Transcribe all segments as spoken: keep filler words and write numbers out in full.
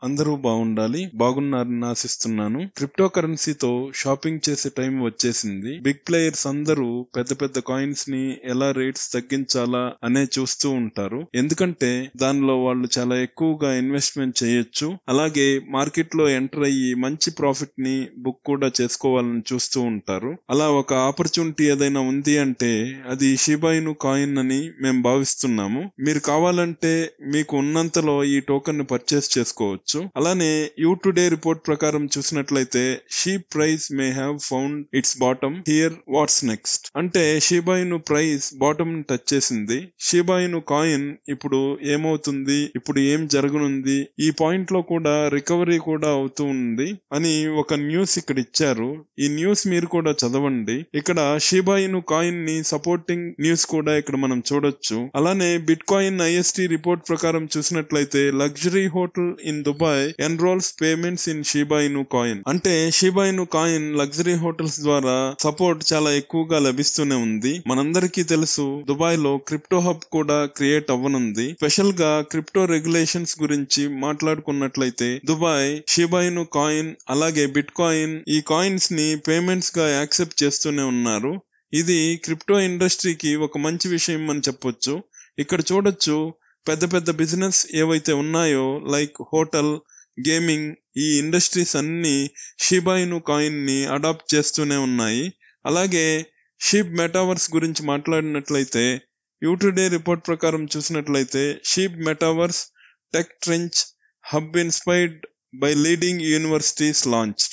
అందరూ బాగుండాలి, బాగున్నారని ఆశిస్తున్నాను. క్రిప్టో కరెన్సీతో షాపింగ్ చేసే టైం వచ్చేసింది. బిగ్ ప్లేయర్స్ అందరూ పెద్ద పెద్ద కాయిన్స్ ని ఎలా రేట్స్ తగ్గించాలా అనే చూస్తూ ఉంటారు. ఎందుకంటే దానిలో వాళ్ళు చాలా ఎక్కువగా ఇన్వెస్ట్మెంట్ చేయొచ్చు. అలాగే మార్కెట్ లో ఎంటర్ అయ్యి మంచి ప్రాఫిట్ ని బుక్ కూడా చేసుకోవాలని చూస్తూ ఉంటారు. అలా ఒక ఆపర్చునిటీ ఏదైనా ఉంది అంటే అది షిబా ఇను కాయిన్ అని మేము భావిస్తున్నాము. మీరు కావాలంటే మీకు ఉన్నంతలో ఈ టోకెన్ ని పర్చేస్ చేసుకోవచ్చు. అలానే యూ టుడే రిపోర్ట్ ప్రకారం చూసినట్లయితే SHIB price may have found its bottom here, what's next అంటే షిబా ఇను ప్రైస్ బాటమ్ ని టచ్ చేసింది. షిబా ఇను కాయిన్ ఇప్పుడు ఏమవుతుంది, ఇప్పుడు ఏం జరగనుంది, ఈ పాయింట్ లో కూడా రికవరీ కూడా అవుతూ ఉంది అని ఒక న్యూస్ ఇక్కడ ఇచ్చారు. ఈ న్యూస్ మీరు కూడా చదవండి. ఇక్కడ షిబా ఇను కాయిన్ ని సపోర్టింగ్ న్యూస్ కూడా ఇక్కడ మనం చూడొచ్చు. అలానే బిట్ కాయిన్ ఐఎస్టీ రిపోర్ట్ ప్రకారం చూసినట్లయితే luxury hotel in Dubai enrolls payments in Shiba Inu coin అంటే Shiba Inu coin luxury hotels ద్వారా సపోర్ట్ చాలా ఎక్కువగా లభిస్తూనే ఉంది. మనందరికీ తెలుసు దుబాయ్ లో క్రిప్టో హబ్ కూడా క్రియేట్ అవ్వనుంది. స్పెషల్ గా క్రిప్టో రెగ్యులేషన్స్ గురించి మాట్లాడుకున్నట్లయితే దుబాయ్ షిబా ఇను కాయిన్ అలాగే బిట్ కాయిన్ ఈ కాయిన్స్ ని పేమెంట్స్ గా యాక్సెప్ట్ చేస్తూనే ఉన్నారు. ఇది క్రిప్టో ఇండస్ట్రీకి ఒక మంచి విషయం అని చెప్పొచ్చు. ఇక్కడ చూడొచ్చు పెద్ద పెద్ద బిజినెస్ ఏవైతే ఉన్నాయో లైక్ హోటల్, గేమింగ్, ఈ ఇండస్ట్రీస్ అన్ని షిబా ఇను కాయిన్ ని అడాప్ట్ చేస్తూనే ఉన్నాయి. అలాగే షీప్ మెటావర్స్ గురించి మాట్లాడినట్లయితే యూ టుడే రిపోర్ట్ ప్రకారం చూసినట్లయితే Shib metaverse tech trench hub inspired by leading universities launched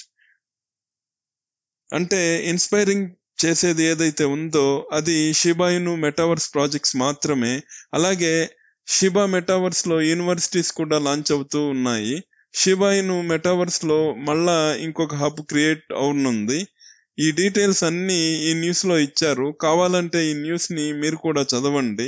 అంటే ఇన్స్పైరింగ్ చేసేది ఏదైతే ఉందో అది షిబా ఇను మెటావర్స్ ప్రాజెక్ట్స్ మాత్రమే. అలాగే షిబా మెటావర్స్ లో యూనివర్సిటీస్ కూడా లాంచ్ అవుతూ ఉన్నాయి. షిబా ఇను మెటావర్స్ లో మళ్ళా ఇంకొక హబ్ క్రియేట్ అవనుంది. ఈ డీటెయిల్స్ అన్ని ఈ న్యూస్ లో ఇచ్చారు. కావాలంటే ఈ న్యూస్ ని మీరు కూడా చదవండి.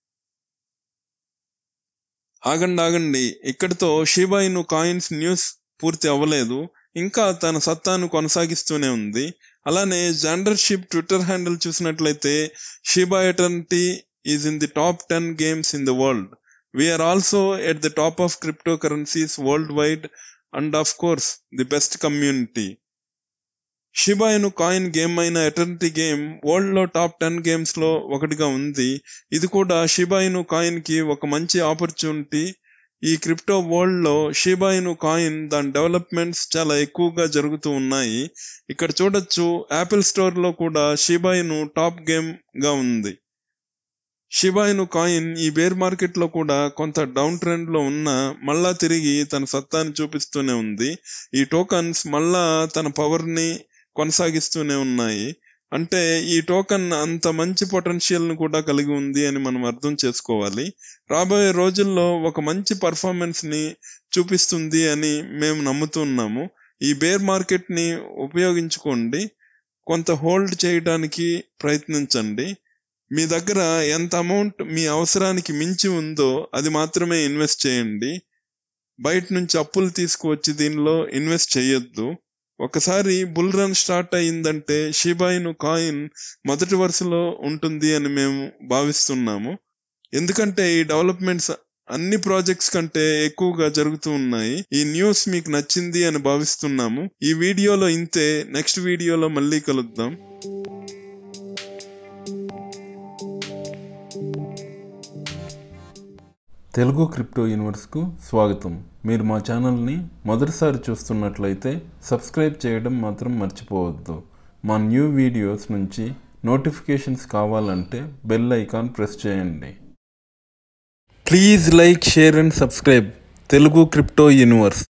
ఆగండి ఆగండి ఇక్కడితో షిబా ఇను కాయిన్స్ న్యూస్ పూర్తి అవ్వలేదు. ఇంకా తన సత్తాను కొనసాగిస్తూనే ఉంది. అలానే జాండర్షిప్ ట్విట్టర్ హ్యాండిల్ చూసినట్లయితే Shiba Eternity is in the top ten games in the world. We are also at the top of cryptocurrencies worldwide and of course the best community. Shiba Inu coin game అయిన Eternity game world లో top ten games లో ఒకటిగా ఉంది. ఇది కూడా Shiba Inu coin కి ఒక మంచి ఆపర్చునిటీ. ఈ క్రిప్టో వరల్డ్ లో షిబా ఇను కాయిన్ దాని డెవలప్మెంట్స్ చాలా ఎక్కువగా జరుగుతూ ఉన్నాయి. ఇక్కడ చూడొచ్చు యాపిల్ స్టోర్ లో కూడా షిబా ఇను టాప్ గేమ్ గా ఉంది. షిబా ఇను కాయిన్ ఈ బేర్ మార్కెట్ లో కూడా కొంత డౌన్ ట్రెండ్ లో ఉన్న మళ్ళా తిరిగి తన సత్తాన్ని చూపిస్తూనే ఉంది. ఈ టోకన్స్ మళ్ళా తన పవర్ ని కొనసాగిస్తూనే ఉన్నాయి. అంటే ఈ టోకన్ అంత మంచి పొటెన్షియల్ ను కూడా కలిగి ఉంది అని మనం అర్థం చేసుకోవాలి. రాబోయే రోజుల్లో ఒక మంచి పర్ఫార్మెన్స్ ని చూపిస్తుంది అని మేము నమ్ముతున్నాము. ఈ బేర్ మార్కెట్ ని ఉపయోగించుకోండి, కొంత హోల్డ్ చేయడానికి ప్రయత్నించండి. మీ దగ్గర ఎంత అమౌంట్ మీ అవసరానికి మించి ఉందో అది మాత్రమే ఇన్వెస్ట్ చేయండి. బయట నుంచి అప్పులు తీసుకువచ్చి దీనిలో ఇన్వెస్ట్ చేయొద్దు. ఒకసారి బుల్ రన్ స్టార్ట్ అయ్యిందంటే షిబా ఇను కాయిన్ మొదటి వరుసలో ఉంటుంది అని మేము భావిస్తున్నాము. ఎందుకంటే ఈ డెవలప్మెంట్స్ అన్ని ప్రాజెక్ట్స్ కంటే ఎక్కువగా జరుగుతూ ఉన్నాయి. ఈ న్యూస్ మీకు నచ్చింది అని భావిస్తున్నాము. ఈ వీడియోలో ఇంతే. నెక్స్ట్ వీడియోలో మళ్ళీ కలుద్దాం. తెలుగు క్రిప్టో యూనివర్స్కు స్వాగతం. మీరు మా ఛానల్ని మొదటిసారి చూస్తున్నట్లయితే సబ్స్క్రైబ్ చేయడం మాత్రం మర్చిపోవద్దు. మా న్యూ వీడియోస్ నుంచి నోటిఫికేషన్స్ కావాలంటే బెల్ ఐకాన్ ప్రెస్ చేయండి. Please like, share and subscribe Telugu crypto universe.